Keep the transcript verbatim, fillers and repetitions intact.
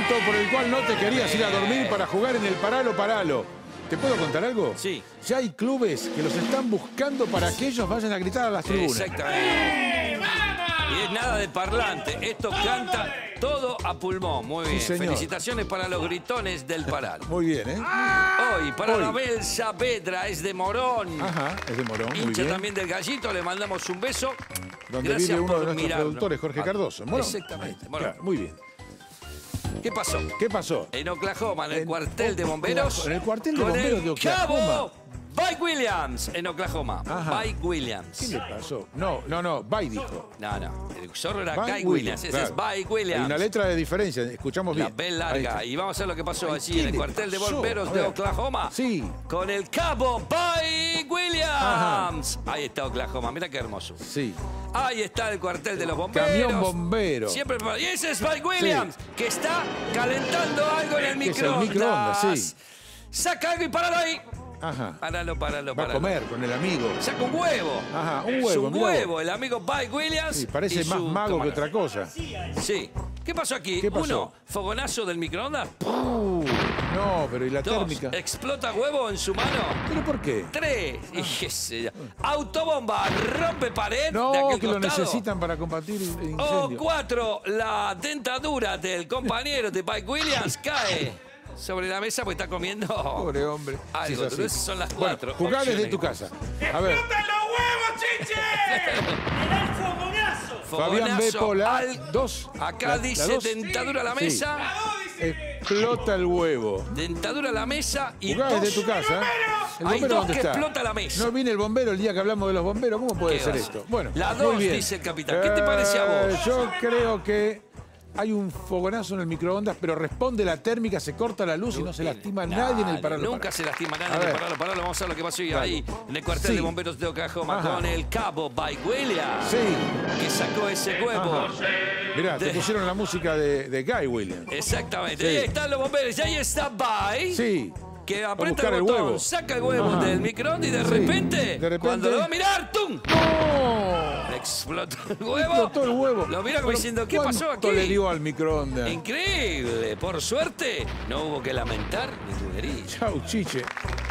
momento por el cual no te querías ir a dormir para jugar en el Paralo Paralo. ¿Te puedo contar algo? Sí. Ya hay clubes que los están buscando para que ellos vayan a gritar a las tribunas. Exactamente. Y es nada de parlante. Esto canta todo a pulmón. Muy bien. Sí, Felicitaciones para los gritones del Paralo. Muy bien, ¿eh? Hoy, para Hoy. Abel Saavedra, es de Morón. Ajá, es de Morón, muy Hincha bien. también del Gallito, le mandamos un beso. Donde Gracias vive uno por de nuestros mirarnos. productores, Jorge Cardoso. en Morón. Exactamente, Ahí, Morón. claro, muy bien. ¿Qué pasó? ¿Qué pasó? En Oklahoma, en el En- cuartel de bomberos. en el cuartel de con bomberos el de Oklahoma. Cabo Mike Williams, en Oklahoma. Ajá. Mike Williams. ¿Qué le pasó? No, no, no, Bay dijo. No, no. El zorro era Mike Guy Williams. Ese claro. es Mike Williams. Hay una letra de diferencia, escuchamos La bien. B Ahí larga. está. Y vamos a ver lo que pasó Ay, allí ¿qué en el le cuartel de pasó? bomberos A de ver. Oklahoma. Sí. Con el cabo Mike Williams. Ahí está Oklahoma. Mira qué hermoso. Sí. Ahí está el cuartel de los bomberos. Camión bombero. Siempre. Y ese es Mike Williams, que está calentando algo en el Que es el microondas. microondas, sí. Saca algo y páralo ahí. Ajá. Páralo, páralo, Va a páralo. comer con el amigo. Saca un huevo. Ajá, un huevo, Es un mirá vos. huevo, el amigo Mike Williams. Sí, parece y más su mago que camarada. otra cosa. Sí. ¿Qué pasó aquí? ¿Qué pasó? Uno, fogonazo del microondas. Uh, no, pero ¿y la Dos, térmica? explota huevo en su mano. ¿Pero por qué? Tres, y qué sé yo. Autobomba, rompe pared de No, aquel que lo costado. necesitan para combatir el O incendio. cuatro, la dentadura del compañero de Mike Williams cae sobre la mesa porque está comiendo Pobre hombre. algo. Sí, es así. Entonces son las Bueno, cuatro. jugá desde opciones. tu casa. A ver, ¡Explotan los huevos, chiche! ¡Mirá el fogonazo! Fabián B. Fogonazo Pola, al- dos. Acá La- la dice dos. dentadura a la Sí. mesa. La dos dice... Explota el huevo. Dentadura a la mesa y Jugá dos. desde tu casa. ¿El Hay bombero dos dónde que está? explota la mesa. No viene el bombero el día que hablamos de los bomberos. ¿Cómo puede ¿Qué ser va a esto? ser? Bueno, La muy dos, bien. dice el capitán. ¿Qué te parece a vos? Eh, Yo creo que hay un fogonazo en el microondas, pero responde la térmica, se corta la luz y no se lastima nadie en el paralo. Nunca paralo. se lastima nadie A en el ver. paralo, paralo. Vamos a ver lo que pasó hoy Dale. ahí en el cuartel Sí. de bomberos de Oklahoma Ajá. con el cabo Mike Williams. Sí. Que sacó ese huevo. Ajá. Mirá, te De- pusieron la música de, de Guy Williams. Exactamente. Sí. Ahí están los bomberos. Y ahí está Mike. Sí. Que a aprieta buscar el el botón, huevo. saca el huevo Ajá. del microondas y de Sí. repente, De repente- cuando lo va a mirar, ¡tum! ¡No! Explotó el huevo. Explotó el huevo. Lo mira como Pero diciendo, ¿qué pasó ¿cuánto aquí? le dio al microondas? Increíble. Por suerte, no hubo que lamentar ningún herido. Chau, chiche.